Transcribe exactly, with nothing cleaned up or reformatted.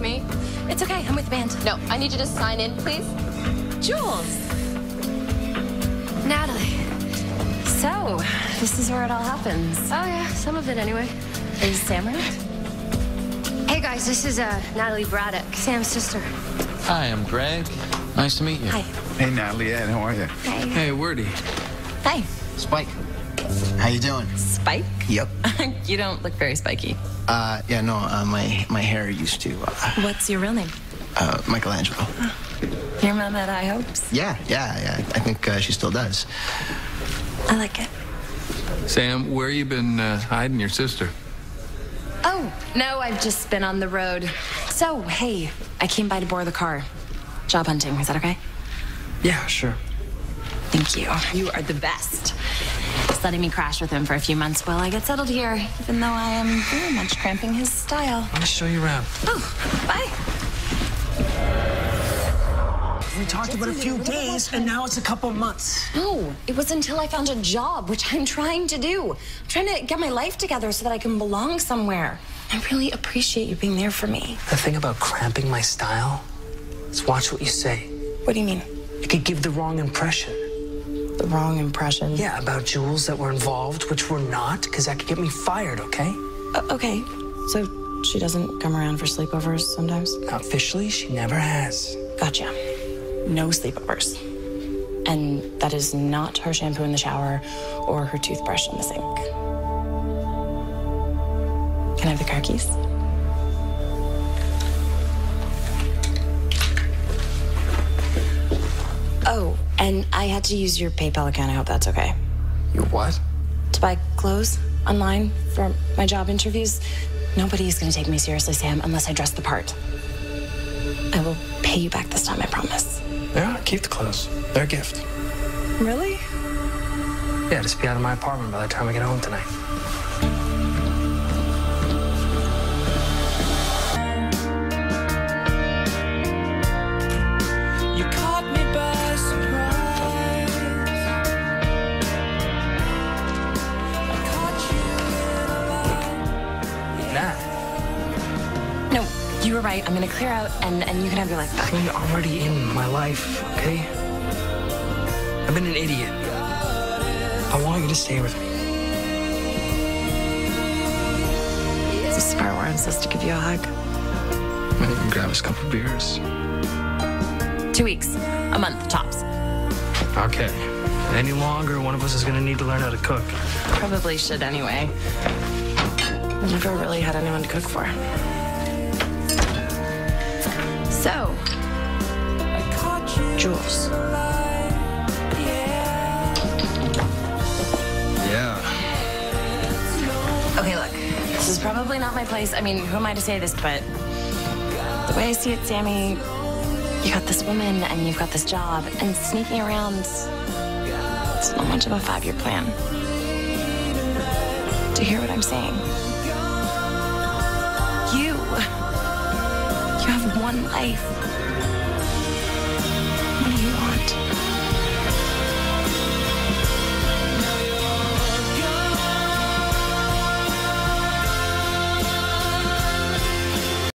me. It's okay, I'm with the band. No, I need you to sign in, please. Jules. Natalie. So, this is where it all happens. Oh, yeah, some of it anyway. Is Sam around? Hey, guys, this is uh, Natalie Braddock, Sam's sister. Hi, I'm Greg. Nice to meet you. Hi. Hey, Natalie, Ed, how are you? Hi. Hey, Wordy. Hi. Spike, how you doing? Spike? Yep. You don't look very spiky. Uh, yeah, no, uh, my my hair used to. Uh, What's your real name? uh, Michelangelo. Your mom had high hopes? Yeah, yeah, yeah. I think uh, she still does. I like it. Sam, where you been uh, hiding your sister? Oh, no, I've just been on the road. So, hey, I came by to borrow the car. Job hunting, is that okay? Yeah, sure. Thank you. You are the best. Just letting me crash with him for a few months while I get settled here, even though I am very much cramping his style. Let me show you around. Oh, bye. We talked about a few days, and now it's a couple months. No, it was until I found a job, which I'm trying to do. I'm trying to get my life together so that I can belong somewhere. I really appreciate you being there for me. The thing about cramping my style is watch what you say. What do you mean? It could give the wrong impression. The wrong impression? Yeah, about Jules that were involved, which were not, because that could get me fired, okay? Uh, okay, so she doesn't come around for sleepovers sometimes? Officially, she never has. Gotcha. No sleepovers. And that is not her shampoo in the shower or her toothbrush in the sink. Can I have the car keys? Oh, and I had to use your PayPal account. I hope that's okay. You what? To buy clothes online for my job interviews. Nobody's gonna take me seriously, Sam, unless I dress the part. I will pay you back this time, I promise. Yeah, keep the clothes. They're a gift. Really? Yeah, just be out of my apartment by the time I get home tonight. You caught me by surprise. I caught you in a lie. Nah. No, you were right. I'm gonna clear out and, and you can have your life back. You're already in my life, okay? I've been an idiot. I want you to stay with me. Is this the part where I'm supposed to give you a hug? Maybe we can grab us a couple beers. Two weeks. A month, tops. Okay. Any longer, one of us is gonna need to learn how to cook. Probably should anyway. I've never really had anyone to cook for. So, Jules. Yeah. Okay, look, this is probably not my place. I mean, who am I to say this, but the way I see it, Sammy, you got this woman and you've got this job, and sneaking around, it's not much of a five-year plan. Do you hear what I'm saying? You, you have one life. What do you want?